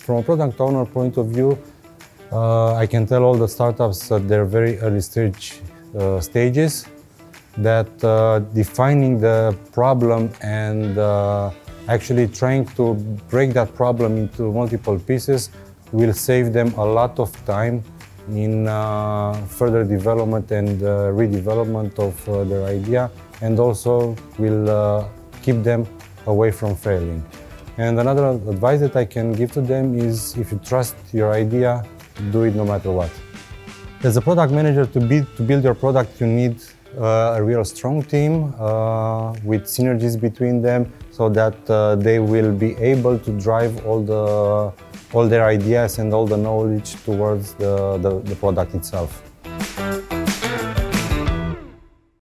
From a product owner point of view, I can tell all the startups at their very early stages that defining the problem and actually trying to break that problem into multiple pieces will save them a lot of time in further development and redevelopment of their idea, and also will keep them away from failing. And another advice that I can give to them is, if you trust your idea, do it no matter what. As a product manager, to build your product, you need a real strong team with synergies between them, so that they will be able to drive all their ideas and all the knowledge towards the product itself.